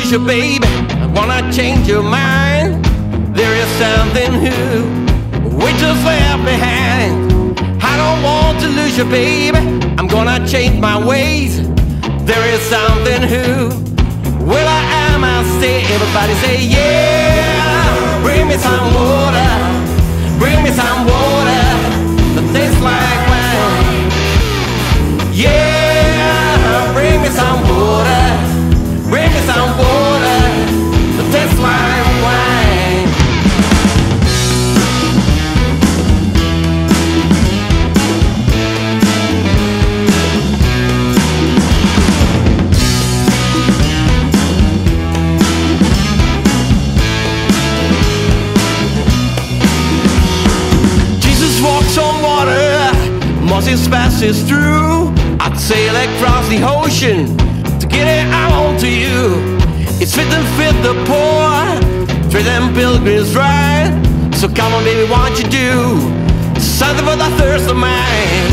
lose you, baby. I wanna change your mind. There is something who we just left behind. I don't want to lose you, baby. I'm gonna change my ways. There is something who will I stay. Everybody say yeah. Bring me some water. Bring me some water that tastes like wine. Yeah. Bring me some water. Bring me some water that tastes like wine. On water, Moses passes through. I'd sail across the ocean to get it out to you. It's fit and fit the poor, treat them pilgrims right. So come on, baby, what you do? Something for the thirst of mine.